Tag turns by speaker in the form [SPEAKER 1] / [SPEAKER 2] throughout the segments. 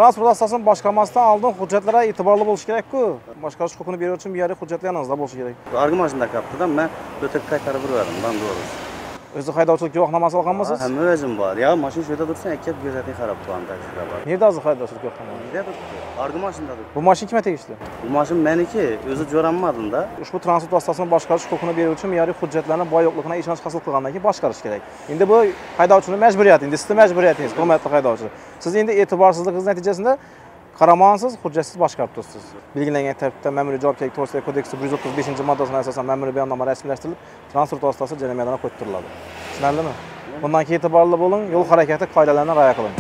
[SPEAKER 1] Transport vasıtasının boshqarmasidan oldin hujjatlarga e'tiborli bo'lish kerak-ku. Boshqarish huquqini beruvchi uchun bir yeri hujjatlar yaningizda bo'lishi kerak.
[SPEAKER 2] Argı maşında kaptıdan ben öteki kaytarı verdim. Ben doğrusu.
[SPEAKER 1] O'zi haydovchilik guvohnomasi olganmisiz?
[SPEAKER 2] Hamma o'zim bor. Ya mashin shu yerda tursa, ikkita gözati qarab turgan taksida bor.
[SPEAKER 1] Nerda hozir haydovchilik guvohnomasi?
[SPEAKER 2] Nerda turibdi? Argı maşında turibdi.
[SPEAKER 1] Bu mashin kimga tegishli?
[SPEAKER 2] Bu mashin meniki, o'zi jo'ranmadim-da.
[SPEAKER 1] Ushbu transport vositasini boshqarish huquqini beruvchi me'yoriy hujjatlarni boy yo'qligidan ishonch hosil qilgandan keyin boshqarish kerak. Endi bu haydovchining majburiyati, endi sizning majburiyatingiz, hurmatli haydovchi. Siz endi e'tiborsizligingiz natijasida qaramansiz, hujjatsiz boshqarib turibsiz. Belgilangan tartibda Ma'muriy javobgarlik to'g'risidagi kodeksning 135-moddasiga asosan ma'muriy bayonnoma rasmiylashtirilib, transport vositasi jarimadan qo'yib Tushunarlimi? Bundan keyin e'tiborli bo'ling, yo'l harakati qoidalarini rioya qiling.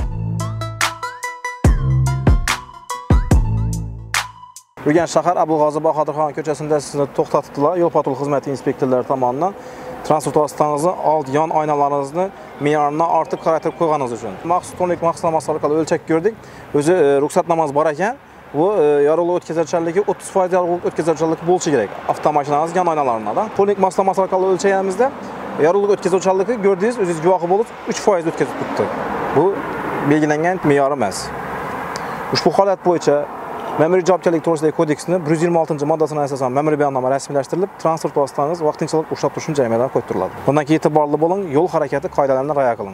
[SPEAKER 1] Urganch shahar Abug'ozi Bahodirxon ko'chasida sizni to'xtatdilar. Yo'l-patrul xizmati inspektorlari tomonidan transport vositangizni old yon oynalaringizni me'yoridan ortiq qaraytirib qo'yganingiz uchun maxsus to'nlik mahsulotlar orqali o'lchab ko'rdik. O'zi ruxsatnomangiz bor ekan. Bu yorug'lik o'tkazuvchanligi 30% yorug'lik o'tkazuvchanlik bo'lishi kerak. Avtomashinangiz yon oynalarida. To'nlik mahsulotlar orqali o'lchaganimizda yorug'lik o'tkazuvchanligi ko'rdingiz, o'zingiz guvohi bo'lib 3% o'tkazib turibdi. Bu belgilangan me'yor emas. Ushbu holat bo'yicha Ma'muriy javobgarlik to'g'risidagi kodeksning 126-moddasiga asosan ma'muriy bayonnoma rasmiylashtirilib, transport vositangiz vaqtinchalik ushlab turish uchun jarimadan qo'yib turiladi. Bundan keyin e'tiborli bo'ling, yo'l harakati qoidalarini rioya qiling.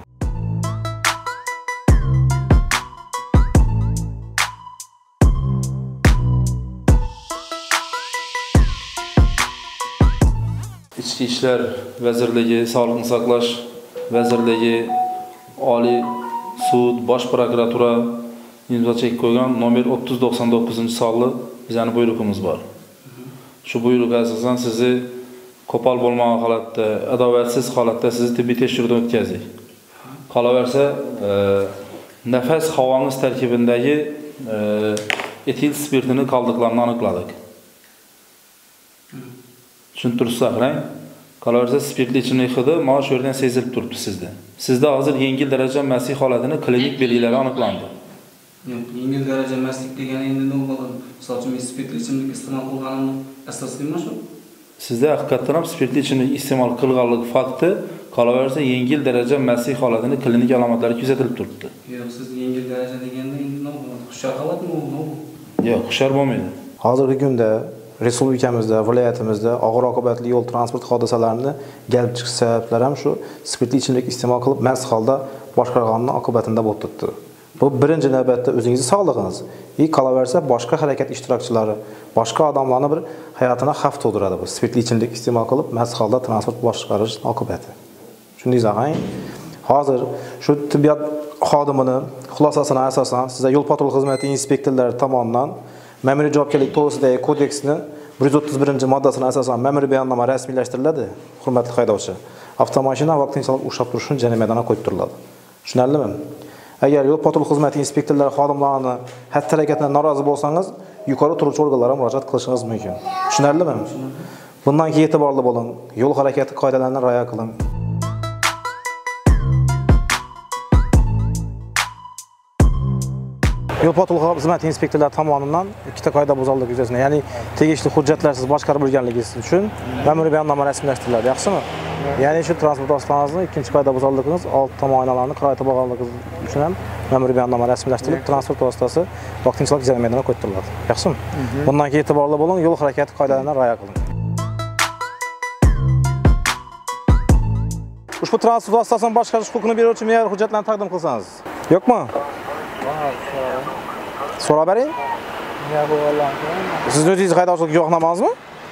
[SPEAKER 3] İçki İşler Vazirligi, Sog'liqni saqlash vazirligi, Oliy sud, Bosh prokuratura imzo chekib qo'ygan nomer 3099-sonli bizning buyruqimiz bor. Shu buyruq asosan sizni qo'pol bo'lmagan holatda, adovatsiz holatda sizni tibbiy tekshiruvdan o'tkazdik. Qolaversa, nafas havongiz tarkibidagi etil spirtini qoldiqlarini aniqladik. Tushuntirsa qarang. Qolaversa spirtli ichimlik hidi mana shu yerdan sezilib turibdi sizda. Sizda hozir yengil daraja mastlik holatini klinik belgilari aniqlandi.
[SPEAKER 4] Yengil daraja mastlik degani endi nima bo'ladi? Masalan, men spirtli ichimlik iste'mol qilganimni asoslayman shu.
[SPEAKER 3] Sizda haqiqatan ham spirtli ichimlik iste'mol qilganlik fakti qolaversa yengil daraja mastlik holatini klinik alomatlari kuzatilib turibdi.
[SPEAKER 4] Yo'q, siz yengil daraja deganda endi nima bo'ladi? Hushyor holatmi u?
[SPEAKER 3] Yo'q, hushyor bo'lmaydi.
[SPEAKER 1] Hozirgi kunda respublikamizda, viloyatimizda og'ir oqibatli yo'l transport hodisalarini kelib chiqish sabablari ham shu spirtli ichimlik iste'mol qilib mast holda boshqarganning oqibatida bo'lib turibdi. Bu birinchi navbatda o'zingizning sog'lig'ingiz, qolaversa boshqa harakat ishtirokchilari, boshqa odamlarning bir hayotini xavf tug'diradi bu spirtli ichimlik iste'mol qilib mast holda transport boshqarish oqibati. Shunday zahang, hozir shu tibbiyot xodimini xulosasiga asosan sizga yo'l patrul xizmati inspektorlari tomonidan Ma'muriy javobgarlik to'g'risidagi kodeksning 131-moddasiga asosan ma'muriy bayonnoma rasmiylashtiriladi. Hurmatli haydovchi, avtomashina vaqtinchalik ushlab turish uchun jarimadan qo'yib turiladi. Tushunarlimi? Agar yo'l patrul xizmati inspektorlari xodimlarini xatti-harakatidan norozi bo'lsangiz, yuqori turuvchi organlarga murojaat qilishingiz mumkin. Tushunarlimi? Bundan keyin e'tiborli bo'ling, yo'l harakati qoidalarini rioya qiling. Yo'l patrul xizmati inspektorlari tomonidan ikkita qoida buzarlik yuzasidan, ya'ni tegishli hujjatlarsiz boshqarib bo'lganligingiz uchun ma'muriy bayonnoma rasmiylashtiriladi. Yaxshimi? Ya'ni shu transport vositangizni ikkinchi qoida buzarligingiz old tomon oynalarni qaraytirib olganligingiz uchun ham ma'muriy bayonnoma rasmiylashtirilib, transport vositasi vaqtinchalik jarimadan qo'yib turiladi. Yaxshimi? Bundan keyin e'tiborli bo'ling, yo'l harakati qoidalarini rioya qiling. Ushbu transport vositasini boshqarish huquqini beruvchi me'yor hujjatlarni taqdim qilsangiz. Yo'qmi? So'rab bering. Siz o'zingiz haydovchilik guvohnomangizmi?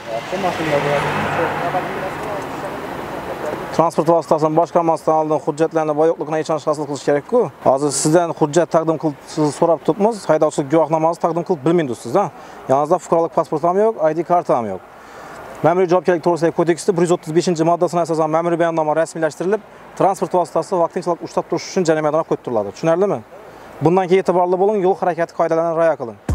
[SPEAKER 1] Transport vositasini boshqarmasdan oldin hujjatlarni boy yo'qligidan ishonch hosil qilish kerak-ku. Hozir sizdan hujjat taqdim qilib so'rab turibmiz, haydovchilik guvohnomangizni taqdim qilib bilmaysiz sizdan. Yoningizda fuqarolik pasporti ham yo'q, ID karta ham yo'q. Ma'muriy javobgarlik to'g'risidagi kodeksda 135-moddasiga asosan ma'muriy bayonnoma rasmiylashtirilib, transport vositasi vaqtinchalik ushlab turish uchun jarimadan qo'yib turiladi. Tushunarlimi? Bundan keyin e'tiborli bo'ling, yo'l harakati qoidalarini rioya qiling.